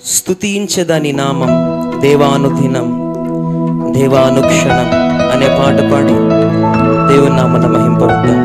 స్తుతించెదని నామం దేవానుదినం దేవానుక్షణం అనే పాట పాడి దేవుని నామమున మహింపరుద్దాం.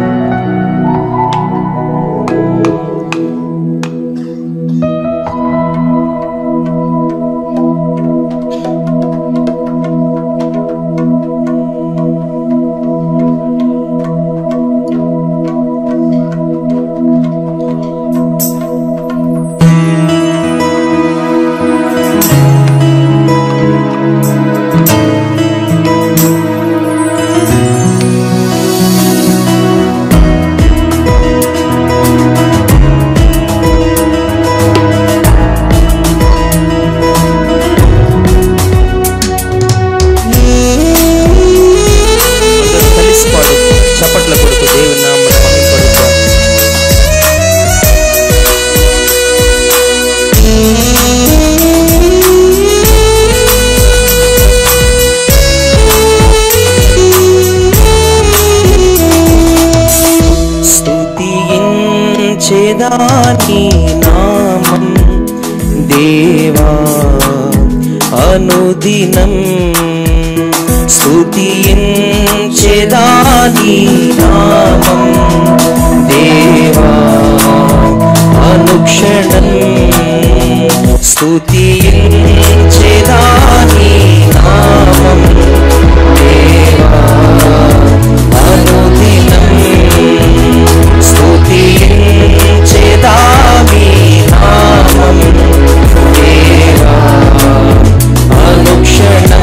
స్తుతించెదని నామం దేవా అనుదినం స్తుతించెదని నామం దేవా అనుక్షణం స్తుతించెదని నామం దేవా అనుదినం స్తుతించెదని నామం దేవా అనుక్షణం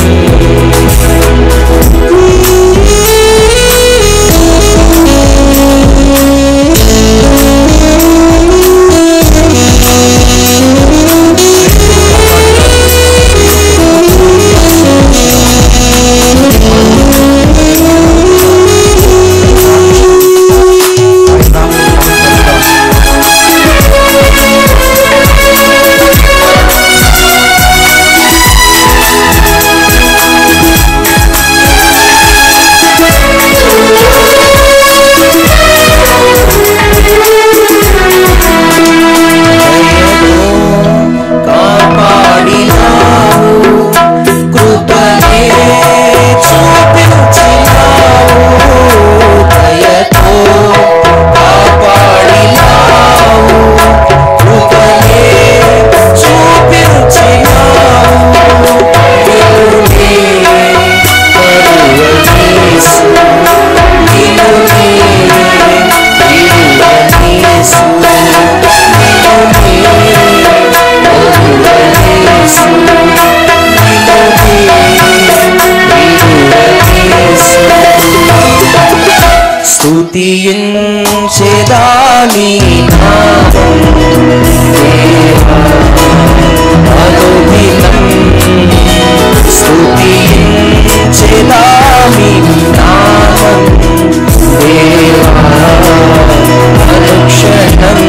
స్తుతించెదని నామం దేవా అనుదినం స్తుతించెదని నామం దేవా అనుక్షణం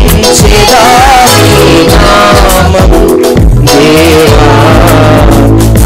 స్తుతించెదని నామం దేవా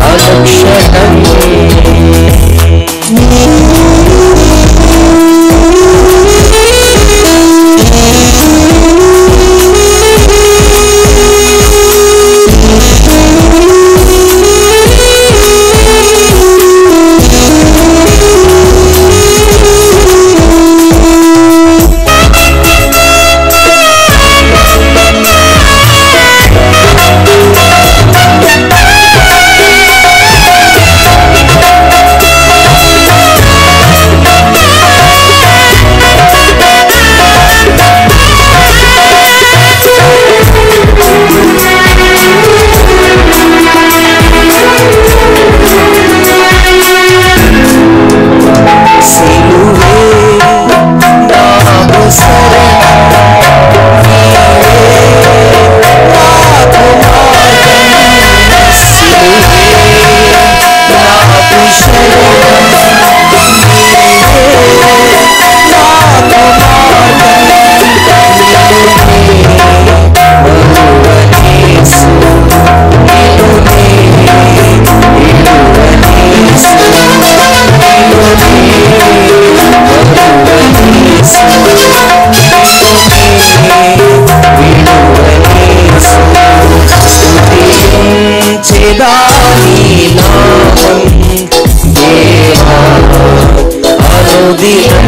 స్తుతించెదా నీ నామం దేవా అనుదినం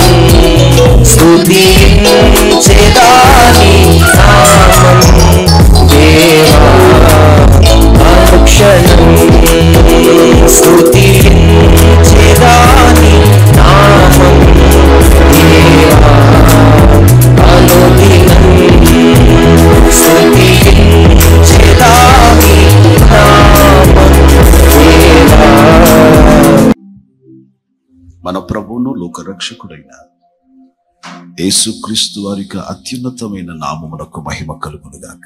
స్తుతించెదా నీ నామం దేవా అనుక్షణం స్తుతించెదా నీ నామం దేవా అనుదినం స్తుతించెదా నీ నామం దేవా. మన ప్రభువును లోకరక్షకుడైన యేసుక్రీస్తు వారికి అత్యున్నతమైన నామమునకు మహిమ కలుగునుగాక.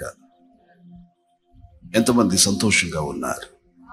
ఎంతమంది సంతోషంగా ఉన్నారు?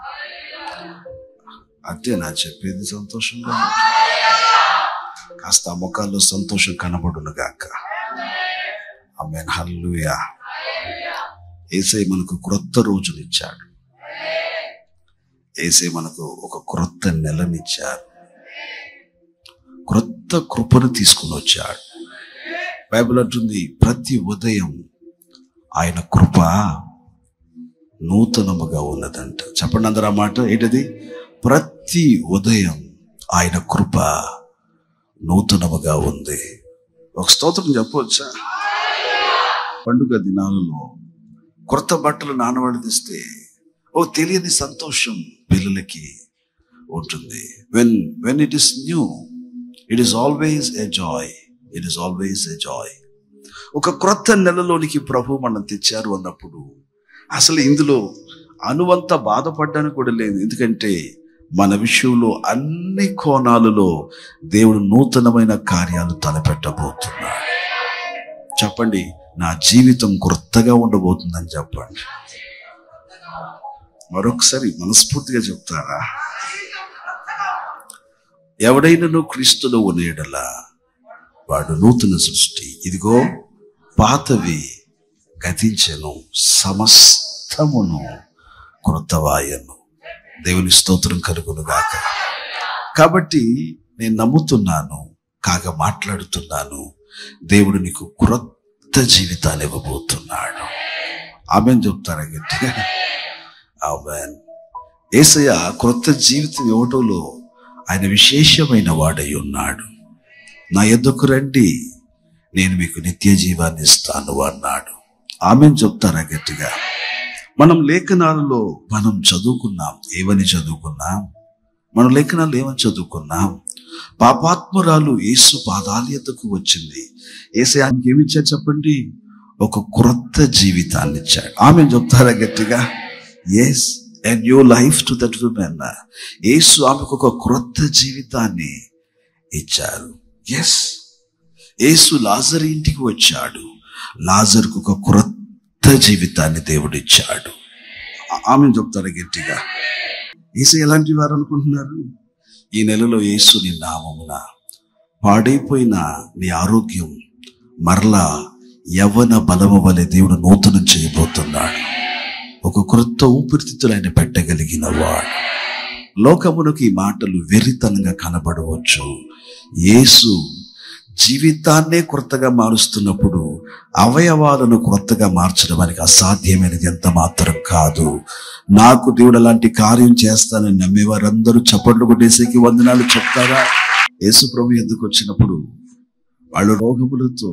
అంటే నా చెప్పేది సంతోషంగా కాస్త ముఖాల్లో సంతోషం కనబడునుగాక. ఆమేన్, హల్లెలూయా. యేసయ్య మనకు క్రొత్త రోజునిచ్చాడు. యేసయ్య మనకు ఒక క్రొత్త నెలనిచ్చాడు. క్రొత్త కృపను తీసుకుని వచ్చాడు. బైబిల్ అంటుంది ప్రతి ఉదయం ఆయన కృప నూతనముగా ఉన్నదంట. చెప్పండి అందరూ ఆ మాట. ఏంటది? ప్రతి ఉదయం ఆయన కృప నూతనముగా ఉంది. ఒక స్తోత్రం చెప్పవచ్చా? పండుగ దినాలలో కొత్త బట్టలు నానబడిస్తే ఓ తెలియని సంతోషం పిల్లలకి ఉంటుంది. when it is new, it is always a joy. It is always a joy. ఒక క్రొత్త నెలలోనికి ప్రభు మనం తెచ్చారు అన్నప్పుడు అసలు ఇందులో అనువంత బాధపడడానికి కూడా లేదు. ఎందుకంటే మన విషయంలో అన్ని కోణాలలో దేవుడు నూతనమైన కార్యాలు తలపెట్టబోతున్నాడు. చెప్పండి, నా జీవితం క్రొత్తగా ఉండబోతుందని చెప్పండి. మరొకసారి మనస్ఫూర్తిగా చెప్తారా? ఎవడైనా క్రీస్తులో ఉన్నయెడల వాడు నూతన సృష్టి. ఇదిగో పాతవి గతించెను, సమస్తమును క్రొత్తవాయను. దేవుని స్తోత్రం కలుగునుగాక. కాబట్టి నేను నమ్ముతున్నాను, కాగా మాట్లాడుతున్నాను, దేవుడు నీకు క్రొత్త జీవితాన్ని ఇవ్వబోతున్నాడు. ఆమేన్ చెప్తారా గట్టిగా? ఆమేన్. యేసయ్య క్రొత్త జీవితం ఇవ్వటంలో ఆయన విశేషమైన వాడై ఉన్నాడు. నా యొద్దకు రండి, నేను మీకు నిత్య జీవాన్ని ఇస్తాను అన్నాడు. ఆమేన్ చెప్తారా గట్టిగా? మనం లేఖనాలలో మనం చదువుకున్నాం. ఏమని చదువుకున్నాం? మనం లేఖనాలు ఏమని చదువుకున్నాం? పాపాత్మురాలు యేసు పాదాల యొద్దకు వచ్చింది. యేసయ్య ఆమెకి ఏమిచ్చాడు చెప్పండి? ఒక క్రొత్త జీవితాన్ని ఇచ్చాడు. ఆమేన్ చెప్తారా గట్టిగా? Yes, a new life to that woman. Yesu ఆమెకు ఒక క్రొత్త జీవితాన్ని ఇచ్చారు. ఎస్, యేసు లాజరు ఇంటికి వచ్చాడు. లాజరుకు ఒక క్రొత్త జీవితాన్ని దేవుడు ఇచ్చాడు. ఆమె చెప్తారు గట్టిగా. యేసు ఎలాంటి వారు అనుకుంటున్నారు? ఈ నెలలో యేసు నీ నామమున పాడైపోయిన నీ ఆరోగ్యం మరలా యవ్వన బలము వలె దేవుడు నూతనం చేయబోతున్నాడు. ఒక క్రొత్త ఊపిరితిత్తులు ఆయన పెట్టగలిగిన వాడు. లోకమునకు ఈ మాటలు వెర్రితనంగా కనబడవచ్చు. యేసు జీవితాన్నే క్రొత్తగా మారుస్తున్నప్పుడు అవయవాలను క్రొత్తగా మార్చడం మనకి అసాధ్యమైనది ఎంత మాత్రం కాదు. నాకు దేవుడు అలాంటి కార్యం చేస్తానని నమ్మేవారందరూ చప్పట్లు కొట్టేసేకి వందనాలు చెప్తారా? యేసు ప్రభు ఎందుకు వచ్చినప్పుడు వాళ్ళు రోగములతో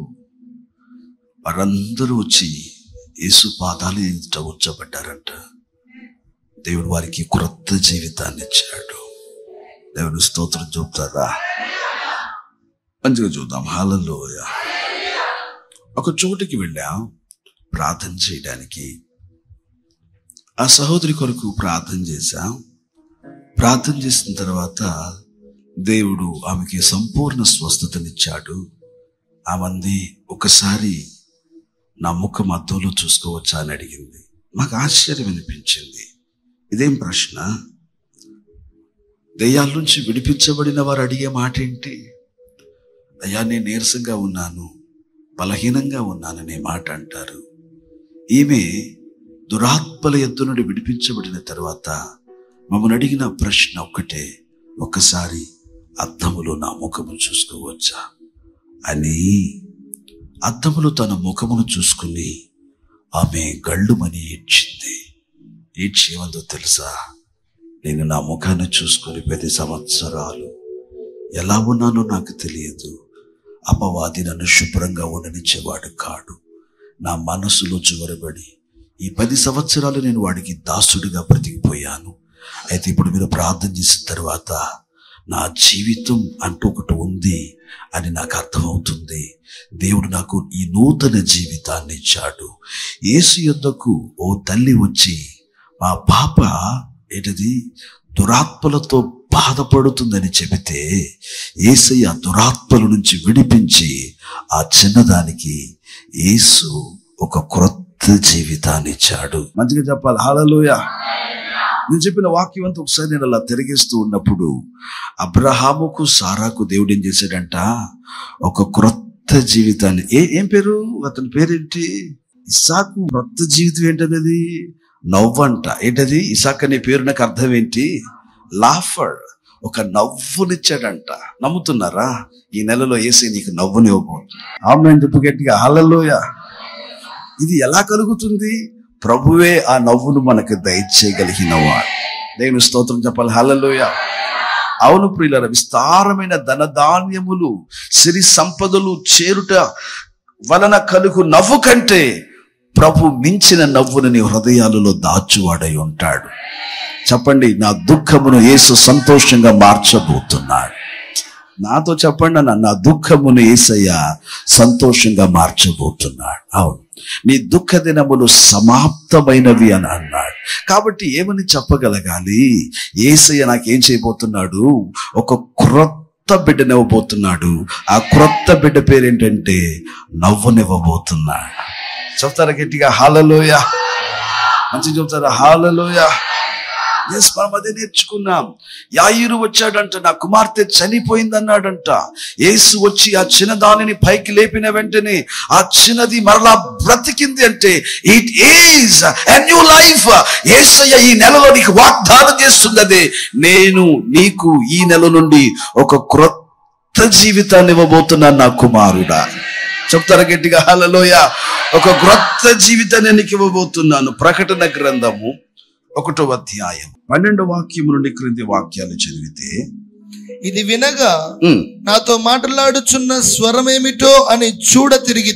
వారందరూ వచ్చి యేసు పాదాలు ఎదుట ఉంచబడ్డారంట. దేవుడు వారికి క్రొత్త జీవితాన్ని ఇచ్చాడు. దేవుని స్తోత్రం చెప్తారా? మంచిగా చూద్దాం. హల్లెలూయా. ఒక చోటికి వెళ్ళాం ప్రార్థన చేయడానికి. ఆ సహోదరి కొరకు ప్రార్థన చేశాం. ప్రార్థన చేసిన తర్వాత దేవుడు ఆమెకి సంపూర్ణ స్వస్థతనిచ్చాడు. ఆమె ఒకసారి నా ముఖం అద్దంలో చూసుకోవచ్చా అని అడిగింది. మాకు ఆశ్చర్యం అనిపించింది. ఇదేం ప్రశ్న? దెయ్యాల నుంచి విడిపించబడిన వారు అడిగే మాట ఏంటి? అయ్యా, నేను నీరసంగా ఉన్నాను, బలహీనంగా ఉన్నాననే మాట అంటారు. ఈమె దురాత్మల యొద్ద నుండి విడిపించబడిన తర్వాత మమ్మల్ని అడిగిన ప్రశ్న ఒక్కటే, ఒక్కసారి అద్దములో నా ముఖము చూసుకోవచ్చా అని. అద్దములో తన ముఖమును చూసుకుని ఆమె గళ్ళుమని ఏడ్చింది. ఏమందో తెలుసా, నేను నా ముఖాన్ని చూసుకొని 10 సంవత్సరాలు ఎలా ఉన్నానో నాకు తెలియదు. అపవాది నన్ను శుభ్రంగా ఉండనిచ్చేవాడు కాడు. నా మనసులో జోరబడి ఈ 10 సంవత్సరాలు నేను వాడికి దాసుడిగా బ్రతికిపోయాను. అయితే ఇప్పుడు మీరు ప్రార్థన చేసిన తర్వాత నా జీవితం అంటూ ఒకటి ఉంది అని నాకు అర్థమవుతుంది. దేవుడు నాకు ఈ నూతన జీవితాన్ని ఇచ్చాడు. యేసు యొద్దకు ఓ తల్లి వచ్చి, మా పాప దురాత్మలతో బాధపడుతుందని చెబితే యేసయ్య దురాత్మల నుంచి విడిపించి ఆ చిన్నదానికి యేసు ఒక క్రొత్త జీవితాన్ని ఇచ్చాడు. మంచిగా చెప్పాలి హల్లెలూయా. నేను చెప్పిన వాక్యం అంతా ఒకసారి నేను అలా తిరిగేస్తూ ఉన్నప్పుడు అబ్రహాముకు సారాకు దేవుడు ఏం చేశాడంట, ఒక క్రొత్త జీవితాన్ని. ఏం పేరు అతని పేరేంటి? ఇస్సాకు. క్రొత్త జీవితం ఏంటనేది నవ్వంట. ఏంటది? ఇస్సాక్ అనే పేరు నాకు అర్థం ఏంటి? లాఫర్. ఒక నవ్వునిచ్చాడంట. నమ్ముతున్నారా? ఈ నెలలో యేసయ్య నీకు నవ్వునివ్వబోతుంది. ఆమేన్ చెప్పు గట్టిగా హల్లెలూయా. ఇది ఎలా కలుగుతుంది? ప్రభువే ఆ నవ్వును మనకు దయచేయగలిగినవాడు. దేవుని స్తోత్రం చెప్పాలి హల్లెలూయా. అవును ప్రియులారా, విస్తారమైన ధనధాన్యములు సిరి సంపదలు చేరుట వలన కలుగు నవ్వు కంటే ప్రభు మించిన నవ్వును నీ హృదయాలలో దాచువాడై ఉంటాడు. చెప్పండి, నా దుఃఖమును యేసు సంతోషంగా మార్చబోతున్నాడు. నాతో చెప్పండి, నా దుఃఖమును యేసయ్య సంతోషంగా మార్చబోతున్నాడు. అవును, నీ దుఃఖ దినములు సమాప్తమైనవి అని అన్నాడు. కాబట్టి ఏమని చెప్పగలగాలి? యేసయ్య నాకేం చేయబోతున్నాడు? ఒక క్రొత్త బిడ్డనివ్వబోతున్నాడు. ఆ క్రొత్త బిడ్డ పేరేంటంటే నవ్వునివ్వబోతున్నాడు. చెప్తారా గట్టిగా హల్లెలూయా? మంచిగా చెప్తారా హల్లెలూయా? మనం అదే నేర్చుకున్నాం. యాయిరు వచ్చాడంట, నా కుమార్తె చనిపోయింది అన్నాడంట. యేసు వచ్చి ఆ చిన్నదానిని పైకి లేపిన వెంటనే ఆ చిన్నది మరలా బ్రతికింది. అంటే it is a new life. Yesayya ఈ నెలలో నీకు వాగ్దానం చేస్తున్నదే, నేను నీకు ఈ నెల నుండి ఒక క్రొత్త జీవితాన్ని ఇవ్వబోతున్నాను నా కుమారుడా. చెప్తారా గట్టిగా హల్లెలూయా? ఒక క్రొత్త జీవితాన్ని నీకు ఇవ్వబోతున్నాను. ప్రకటన గ్రంథము 1వ అధ్యాయం 12వ వాక్యం నుండి క్రింది వాక్యాలు చదివితే, ఇది వినగా నాతో మాట్లాడుచున్న స్వరమేమిటో అని చూడ తిరిగి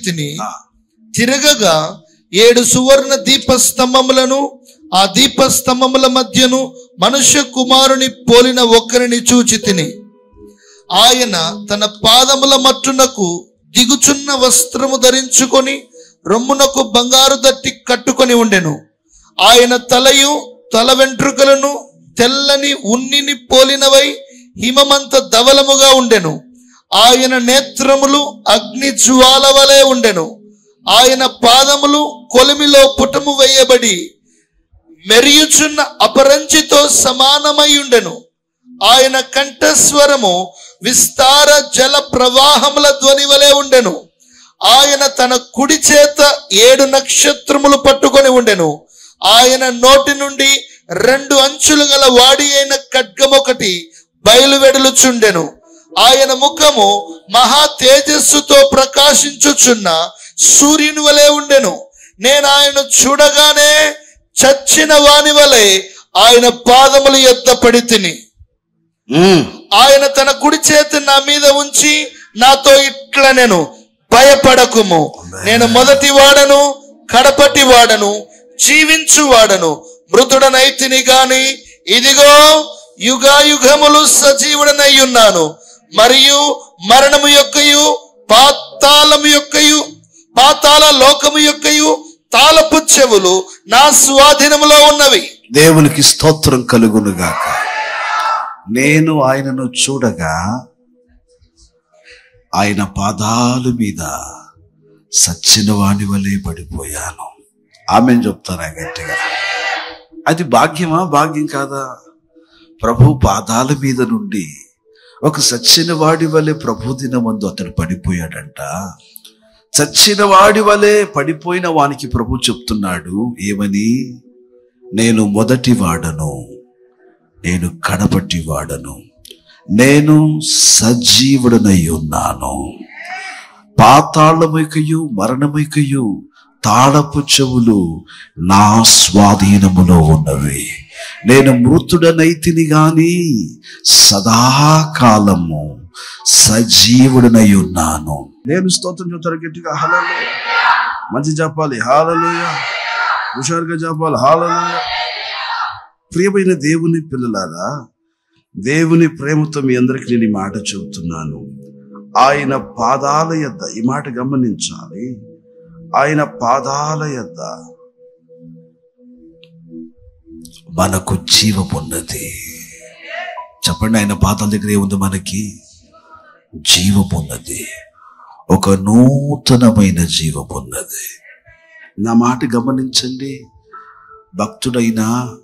తిరగగా 7 సువర్ణ దీపస్తంభములను, ఆ దీపస్తంభముల మధ్యను మనుష్య కుమారుని పోలిన ఒకరిని చూచి తిని, ఆయన తన పాదముల మట్టునకు దిగుచున్న వస్త్రము ధరించుకొని రొమ్మునకు బంగారు దట్టి కట్టుకొని ఉండెను. ఆయన తలయు తల వెంట్రుకలను తెల్లని ఉన్నిని పోలినవై హిమమంత ధవలముగా ఉండెను. ఆయన నేత్రములు అగ్ని జ్వాల వలె ఉండెను. ఆయన పాదములు కొలిమిలో పుటము వేయబడి మెరియుచున్న అపరంజితో సమానమై ఉండెను. ఆయన కంఠస్వరము విస్తార జల ప్రవాహముల ధ్వని వలె ఉండెను. ఆయన తన కుడి చేత 7 నక్షత్రములు పట్టుకొని ఉండెను. ఆయన నోటి నుండి 2 అంచులు గల వాడి అయిన ఖడ్గమొకటి బయలువెడలుచుండెను. ఆయన ముఖము మహా తేజస్సుతో ప్రకాశించుచున్న సూర్యుని వలె ఉండెను. నేను ఆయన చూడగానే చచ్చిన వాని వలె ఆయన పాదములు యొద్ద పడి తిని, ఆయన తన కుడి చేతి నా మీద ఉంచి నాతో ఇట్లా, నేను భయపడకుము, నేను మొదటి వాడను కడపటి వాడను జీవించువాడను, మృతుడనైతిని గాని ఇదిగో యుగాయుగములు సజీవుడనై ఉన్నాను. మరియు మరణము యొక్కయు పాతాళము యొక్కయు పాతాళ లోకము యొక్కయు తాళపు చెవులు నా స్వాధీనములో ఉన్నవి. దేవునికి స్తోత్రం కలుగునుగాక. నేను ఆయనను చూడగా ఆయన పాదాల మీద సచ్చిన వాని వలె పడిపోయాను. ఆమెను చెప్తారా గట్టిగా? అది భాగ్యమా భాగ్యం కాదా? ప్రభు పాదాల మీద నుండి ఒక సచ్చిన వాడి వలె ప్రభు దినమందు అతడు పడిపోయాడంట. చచ్చిన వాడి వలె పడిపోయిన వానికి ప్రభు చెప్తున్నాడు ఏమని? నేను మొదటి వాడను, నేను కడపటి వాడను, నేను సజీవుడనై ఉన్నాను. పాతాళమైకయు మరణమైకయు తాళపు చెవులు నా స్వాధీనములో ఉన్నవి. నేను మృతుడనైతిని గాని సదాకాలము సజీవుడనై ఉన్నాను. నేను స్తోత్రం చెప్తాను గట్టిగా. హల్లెలూయా. మంచి చెప్పాలి. హల్లెలూయా. హుషారుగా చెప్పాలి. హల్లెలూయా. ప్రియమైన దేవుని పిల్లలారా, దేవుని ప్రేమతో మీ అందరికి నేను ఈ మాట చెబుతున్నాను. ఆయన పాదాల యొద్ద, ఈ మాట గమనించాలి, ఆయన పాదాల యొద్ద మనకు జీవమున్నది. చెప్పండి, ఆయన పాదాల దగ్గర ఏముంది? మనకి జీవమున్నది. ఒక నూతనమైన జీవమున్నది. నా మాట గమనించండి. భక్తుడైన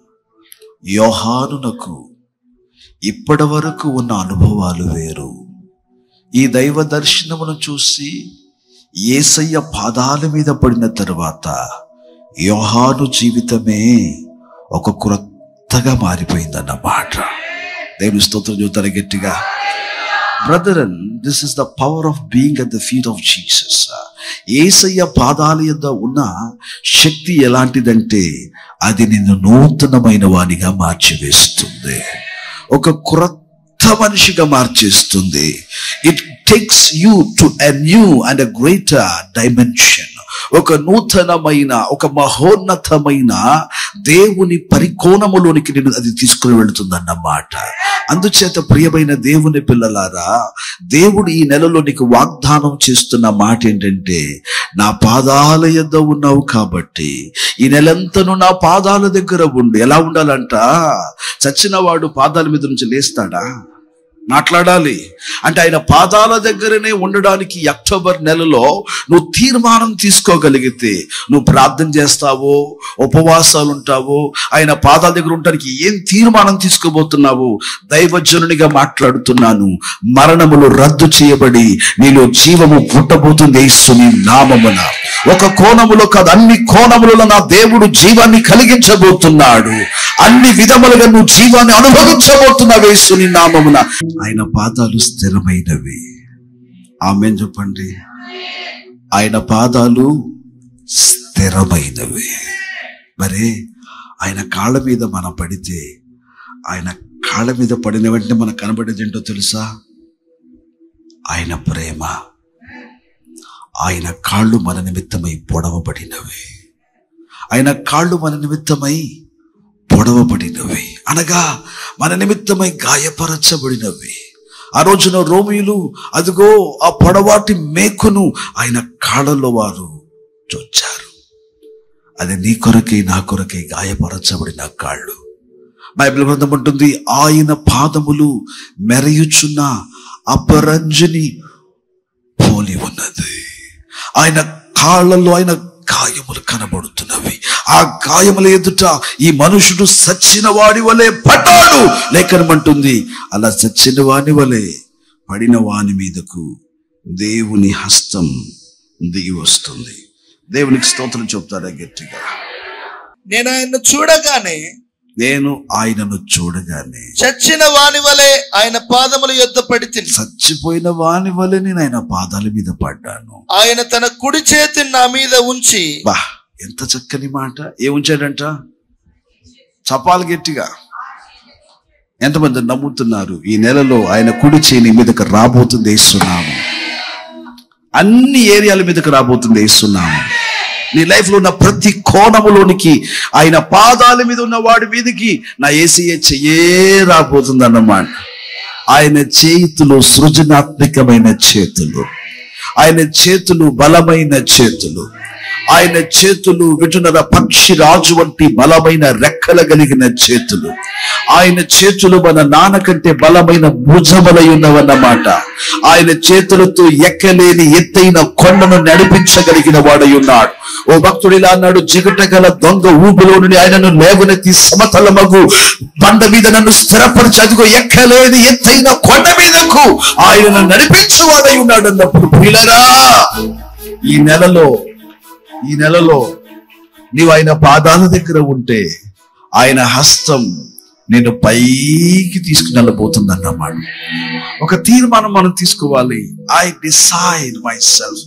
యోహానునకు ఇప్పటి వరకు ఉన్న అనుభవాలు వేరు. ఈ దైవ దర్శనమును చూసి యేసయ్య పాదాల మీద పడిన తరువాత యోహాను జీవితమే ఒక క్రొత్తగా మారిపోయిందన్నమాట. దేవుని స్తోత్రం చూస్తారు గట్టిగా. Brethren, this is the power of being at the feet of Jesus. యేసయ్య పాదాల యొద్ద ఉన్న శక్తి ఎలాంటిదంటే అది నిన్ను నూతనమైన వానిగా మార్చివేస్తుంది, ఒక క్రొత్త మనిషిగా మార్చేస్తుంది. It takes you to a new and a greater dimension. ఒక నూతనమైన, ఒక మహోన్నతమైన దేవుని పరికోణములోనికి నేను అది తీసుకుని వెళుతుందన్నమాట. అందుచేత ప్రియమైన దేవుని పిల్లలారా, దేవుడు ఈ నెలలో నీకు వాగ్దానం చేస్తున్న మాట ఏంటంటే, నా పాదాల యొద్ద ఉన్నావు కాబట్టి ఈ నెలంతను నా పాదాల దగ్గర ఉండు. ఎలా ఉండాలంట? చచ్చిన వాడు పాదాల మీద నుంచి లేస్తాడా? మాట్లాడాలి అంటే ఆయన పాదాల దగ్గరనే ఉండడానికి అక్టోబర్ నెలలో నువ్వు తీర్మానం తీసుకోగలిగితే, నువ్వు ప్రార్థన చేస్తావో, ఉపవాసాలు ఉంటావో, ఆయన పాదాల దగ్గర ఉండడానికి ఏం తీర్మానం తీసుకోబోతున్నావు? దైవజనునిగా మాట్లాడుతున్నాను. మరణములు రద్దు చేయబడి నీలో జీవము పుట్టబోతుంది యేసుని నామమున. ఒక కోణములో కాదు, అన్ని కోణములలో నా దేవుడు జీవాన్ని కలిగించబోతున్నాడు. అన్ని విధములుగా నువ్వు జీవాన్ని అనుభవించబోతున్నావు యేసుని నామమున. ఆయన పాదాలు స్థిరమైనవి. ఆమేన్ చెప్పండి. ఆయన పాదాలు స్థిరమైనవి. మరి ఆయన కాళ్ళ మీద మనం పడితే, ఆయన కాళ్ళ మీద పడిన వెంటనే మనకు కనబడేది ఏంటో తెలుసా? ఆయన ప్రేమ. ఆయన కాళ్ళు మన నిమిత్తమై పొడవబడినవి. ఆయన కాళ్ళు మన నిమిత్తమై పొడవబడినవి అనగా మన నిమిత్తమై గాయపరచబడినవి. ఆ రోజున రోమీయులు అదిగో ఆ పొడవాటి మేకును ఆయన కాళ్ళలో వారు చొచ్చారు. అది నీ కొరకే నా కొరకే గాయపరచబడిన కాళ్ళు. బైబిల్ గ్రంథం ఉంటుంది, ఆయన పాదములు మెరయుచున్న అపరంజిని పోలి ఉన్నది. ఆయన కాళ్ళలో ఆయన గాయములు కనబడుతున్నవి. ఆ గాయముల ఎదుట ఈ మనుషుడు సచ్చిన వాడి వలె పడ్డాడు. లేఖనమంటుంది, అలా సచ్చిన వాని వలె పడిన వాని మీదకు దేవుని హస్తం దిగి వస్తుంది. దేవునికి స్తోత్రం చెప్తారా గట్టిగా. నేను ఆయనను చూడగానే చచ్చిన వాని వలె ఆయన పాదముల యొద్ద పడి తిని, చచ్చిపోయిన వాని వలె నేను ఆయన పాదాల మీద పడ్డాను. ఆయన తన కుడి చేతిని నా మీద ఉంచి, బా ఎంత చక్కని మాట. ఏ ఉంచాడంట? చపాలి గట్టిగా. ఎంతమంది నమ్ముతున్నారు ఈ నెలలో ఆయన కుడి చేయి మీదకి రాబోతుంది యేసునామం? అన్ని ఏరియాల మీదకి రాబోతుంది యేసునామం. నీ లైఫ్ లో ఉన్న ప్రతి కోణములోనికి ఆయన పాదాల మీద ఉన్న వాడి మీదకి నా యేసయ్య చెయ్యే రాబోతుంది అన్నమాట. ఆయన చేతులు సృజనాత్మకమైన చేతులు, ఆయన చేతులు బలమైన చేతులు, ఆయన చేతులు విటునర పక్షి రాజు వంటి బలమైన రెక్కల కలిగిన చేతులు. ఆయన చేతులు మన నాన్న కంటే బలమైన భుజములై ఉన్నవన్నమాట. ఆయన చేతులతో ఎక్కలేని ఎత్తైన కొండను నడిపించగలిగిన వాడై ఉన్నాడు. ఓ భక్తుడు ఇలా అన్నాడు, జిగట గల దొంగ ఊపిలో నుండి ఆయనను లేవనెత్తి సమతలమగు బండ మీద నన్ను స్థిరపరిచి అదిగో ఎక్కలేని ఎత్తైన కొండ మీదకు ఆయనను నడిపించేవాడై ఉన్నాడు అన్నప్పుడు, ప్రియులారా, ఈ నెలలో నీవు ఆయన పాదాల దగ్గర ఉంటే ఆయన హస్తం నేను పైకి తీసుకుని వెళ్ళబోతుంది అన్నమాట. ఒక తీర్మానం మనం తీసుకోవాలి. I decide myself,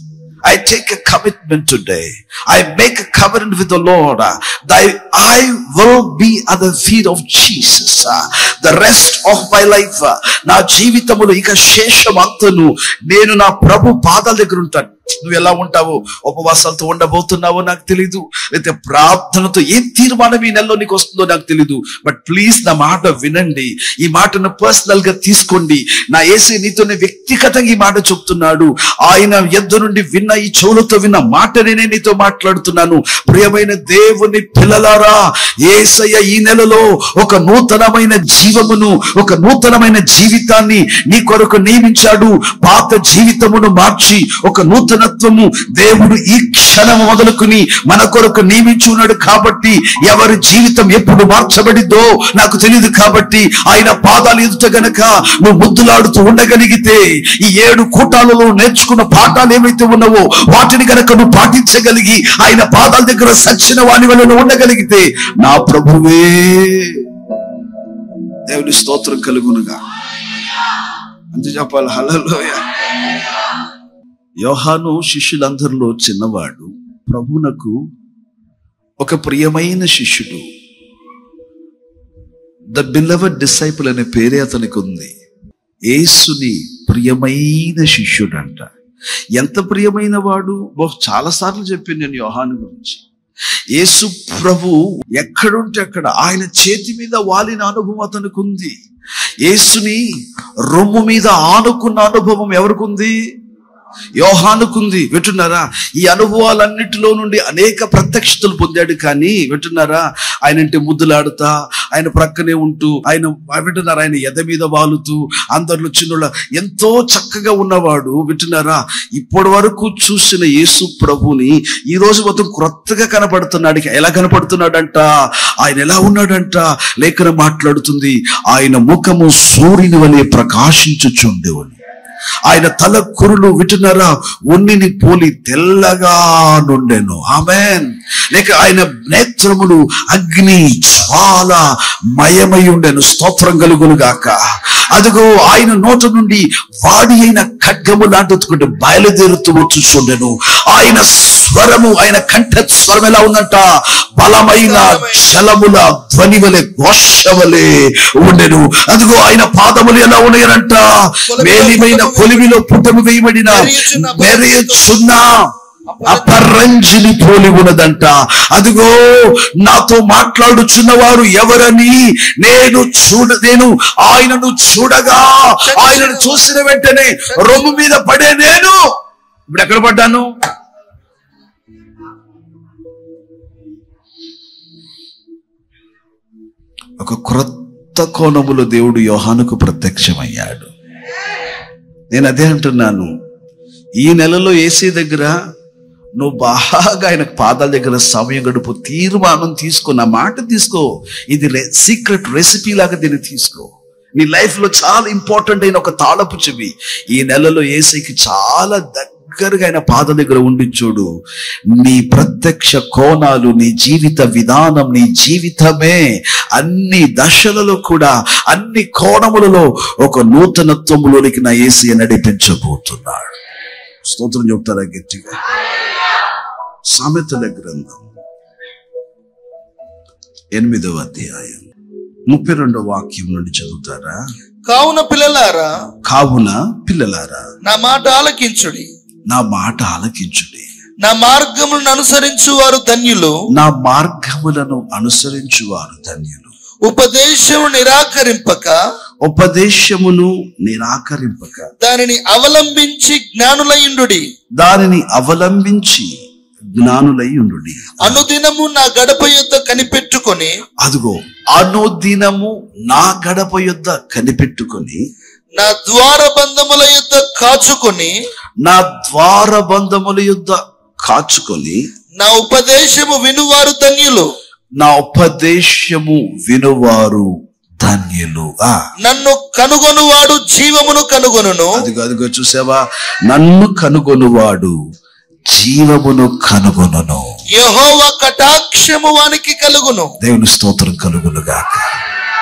I take a commitment today. I make a covenant with the Lord. I will be at the feet of Jesus. The rest of my life. నా జీవితములో ఇక శేషమంతను నేను నా ప్రభు పాదాల దగ్గర ఉంటాను. నువ్వు ఎలా ఉంటావో, ఉపవాసాలతో ఉండబోతున్నావో నాకు తెలీదు, లేకపోతే ప్రార్థనతో ఏం తీర్మానం ఈ నెలలో నీకు వస్తుందో నాకు తెలీదు. బట్ ప్లీజ్ నా మాట వినండి, ఈ మాటను పర్సనల్ గా తీసుకోండి. నా యేసయ్య నీతోనే వ్యక్తిగతంగా ఈ మాట చెప్తున్నాడు. ఆయన యొద్ద నుండి విన్న, ఈ చెవులతో విన్న మాట నేనే నీతో మాట్లాడుతున్నాను. ప్రియమైన దేవుని పిల్లలారా, యేసయ్య ఈ నెలలో ఒక నూతనమైన జీవమును, ఒక నూతనమైన జీవితాన్ని నీ కొరకు నియమించాడు. పాత జీవితమును మార్చి ఒక నూతనత్వము దేవుడు ఈ క్షణం మొదలుకుని మన కొరకు నియమించి ఉన్నాడు. కాబట్టి ఎవరి జీవితం ఎప్పుడు మార్చబడిద్దో నాకు తెలియదు. కాబట్టి ఆయన పాదాలు ఎదుట గనక నువ్వు ముద్దులాడుతూ ఉండగలిగితే, ఈ 7 కూటాలలో నేర్చుకున్న పాఠాలు ఏమైతే ఉన్నావో వాటిని గనక నువ్వు పాటించగలిగి ఆయన పాదాల దగ్గర సచ్చిన వాని వల్ల ఉండగలిగితే, నా ప్రభువే, దేవుని స్తోత్రం కలుగునుగా. అంతే చెప్పాలి. హల్లెలూయా. యోహాను శిష్యులందరిలో చిన్నవాడు, ప్రభువునకు ఒక ప్రియమైన శిష్యుడు. ద బిలవెడ్ డిసైపుల్ అనే పేరే అతనికి ఉంది. యేసుని ప్రియమైన శిష్యుడు అంట. ఎంత ప్రియమైన వాడు! చాలా సార్లు చెప్పాను నేను యోహాను గురించి. యేసు ప్రభు ఎక్కడుంటే అక్కడ ఆయన చేతి మీద వాలిన అనుభవం అతనికి ఉంది. యేసుని రొమ్ము మీద ఆనుకున్న అనుభవం ఎవరికి ఉంది? యోహానుకుంది. వింటున్నారా? ఈ అనుభవాలన్నిటిలో నుండి అనేక ప్రత్యక్షతలు పొందాడు. కానీ వింటున్నారా, ఆయనంటే ముద్దులాడుతా, ఆయన ప్రక్కనే ఉంటూ, ఆయన వింటున్నారా, ఆయన ఎద మీద వాలుతూ, అందరిలో చిన్నోళ్ళ ఎంతో చక్కగా ఉన్నవాడు. వింటున్నారా, ఇప్పటి వరకు చూసిన యేసు ప్రభుని ఈ రోజు మొత్తం క్రొత్తగా కనపడుతున్నాడు. ఎలా కనపడుతున్నాడంట? ఆయన ఎలా ఉన్నాడంట? లేఖనం మాట్లాడుతుంది, ఆయన ముఖము సూర్యుని వలె ప్రకాశించుచుండెను, ఆయన తల కురులు వింటున్నారా ఉన్నిని పోలి తెల్లగా నుండెను. ఆమేన్. లేక ఆయన నేత్రములు అగ్ని జ్వాల మయమై ఉండెను. స్తోత్రం కలుగును గాక. అదిగో ఆయన నోట నుండి వాడి అయిన ఖడ్గము లాంటి బయలుదేరుతూ వచ్చుచుండెను. ఆయన స్వరము, ఆయన కంఠ స్వరం ఎలా ఉందంట? బలమైన జలముల ధ్వని వలె, ఘోషవలే ఉండెను. అదిగో ఆయన పాదములు ఎలా ఉన్నాయనంట? మేలిమైన కొలిమిలో పుట్టము వేయబడిన మెరయుచున్న అపరంజిని పోలి ఉన్నదంట. అదిగో నాతో మాట్లాడుచున్న వారు ఎవరని నేను ఆయనను చూడగా, ఆయనను చూసిన వెంటనే రొమ్ము మీద పడే నేను ఇప్పుడు ఎక్కడ పడ్డాను? ఒక క్రొత్త కోణములో దేవుడు యోహానుకు ప్రత్యక్షమయ్యాడు. నేను అదే అంటున్నాను, ఈ నెలలో యేసీ దగ్గర నువ్వు బాగా ఆయన పాదాల దగ్గర సమయం గడుపు, తీర్మానం తీసుకో, నా మాట తీసుకో. ఇది సీక్రెట్ రెసిపీ లాగా దీన్ని తీసుకో. నీ లైఫ్ లో చాలా ఇంపార్టెంట్ అయిన ఒక తాళపు చెవి. ఈ నెలలో యేసీకి చాలా దగ్గరగా ఆయన పాదాల దగ్గర ఉండి చూడు. నీ ప్రత్యక్ష కోణాలు, నీ జీవిత విధానం, నీ జీవితమే అన్ని దశలలో కూడా, అన్ని కోణములలో ఒక నూతనత్వములోనికి నా యేసయ్య నడిపించబోతున్నాడు. స్తోత్రం చెప్తారా గట్టిగా? సామెతల గ్రంథం 8వ అధ్యాయం 32వ వాక్యం నుండి చదువుతారా? కావున పిల్లలారా నా మాట ఆలకించుడి, నా మాట ఆలకించుడి. నా మార్గములను అనుసరించు వారు ధన్యులు, నా మార్గములను అనుసరించు వారు ధన్యులు. ఉపదేశమును నిరాకరింపక దానిని అవలంబించి జ్ఞానులయ్యుండుడి. అనుదినము నా గడప యొద్ద కనిపెట్టుకొని, అదిగో అనుదినము నా గడప యొద్ద కనిపెట్టుకొని, నా ద్వారబంధముల యొద్ద కాచుకొని, నా ఉపదేశము వినువారు ధన్యులు. నన్ను కనుగొనువాడు జీవమును కనుగొనును. అదిగో చూసావా, నన్ను కనుగొనువాడు జీవమును కనుగొనును. యెహోవా కటాక్షము వానికి కలుగును. దేవుని స్తోత్రం కలుగును గాక.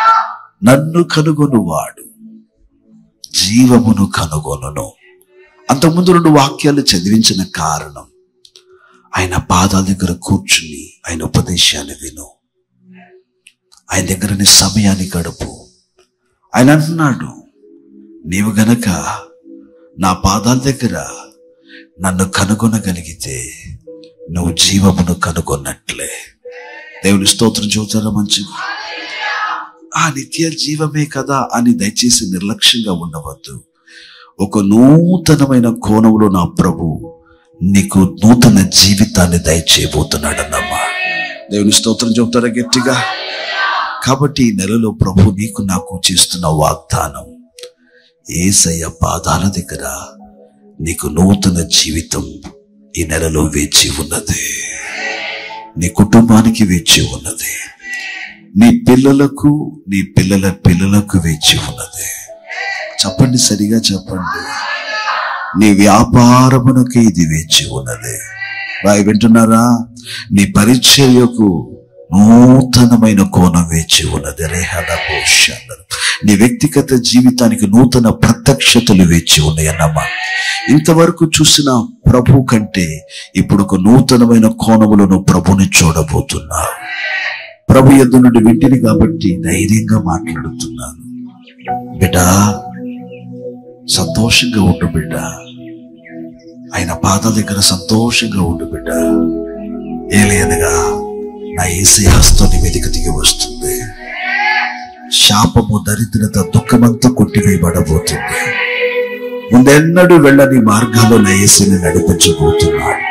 నన్ను కనుగొనువాడు జీవమును కనుగొనును. అంతకుముందు 2 వాక్యాలు చదివించిన కారణం, ఆయన పాదాల దగ్గర కూర్చుని ఆయన ఉపదేశాన్ని విను, ఆయన దగ్గర నీ సమయాన్ని గడుపు. ఆయన అంటున్నాడు, నీవు గనక నా పాదాల దగ్గర నన్ను కనుగొనగలిగితే నువ్వు జీవమును కనుగొన్నట్లే. దేవుని స్తోత్రం చూచారా మంచిది. ఆ నిత్య జీవమే కదా అని దయచేసి నిర్లక్ష్యంగా ఉండవద్దు. ఒక నూతనమైన కోణంలో నా ప్రభు నీకు నూతన జీవితాన్ని దయచేయబోతున్నాడన్నమ్మా. దేవుని స్తోత్రం చెబుతారా గట్టిగా. కాబట్టి ఈ నెలలో ప్రభు నీకు నాకు చేస్తున్న వాగ్దానం, యేసయ్య పాదాల దగ్గర నీకు నూతన జీవితం ఈ నెలలో వేచి ఉన్నది. నీ కుటుంబానికి వేచి ఉన్నది. నీ పిల్లలకు, నీ పిల్లల పిల్లలకు వేచి ఉన్నది. చెప్పండి, సరిగా చెప్పండి. నీ వ్యాపారమునకు ఇది వేచి ఉన్నది. వాయి వింటున్నారా? నీ పరిచర్యకు నూతనమైన కోణం వేచి ఉన్నది. నీ వ్యక్తిగత జీవితానికి నూతన ప్రత్యక్షతలు వేచి ఉన్నాయన్నమ్మా. ఇంతవరకు చూసిన ప్రభు కంటే ఇప్పుడు ఒక నూతనమైన కోణములో నువ్వు ప్రభుని చూడబోతున్నావు. ప్రభు యందు నుండి వింటిని కాబట్టి ధైర్యంగా మాట్లాడుతున్నాను. బిడ్డా, సంతోషంగా ఉండు బిడ్డ. ఆయన పాదాల దగ్గర సంతోషంగా ఉండు బిడ్డ. ఏలయనగా నా యేసయ్య హస్తం నీ మీదకి దిగి వస్తుంది. శాపము, దరిద్రత, దుఃఖమంతా కొట్టివేయబడబోతుంది. ముందెన్నడూ వెళ్ళని మార్గాల్లో నా యేసయ్యని నడిపించబోతున్నాడు.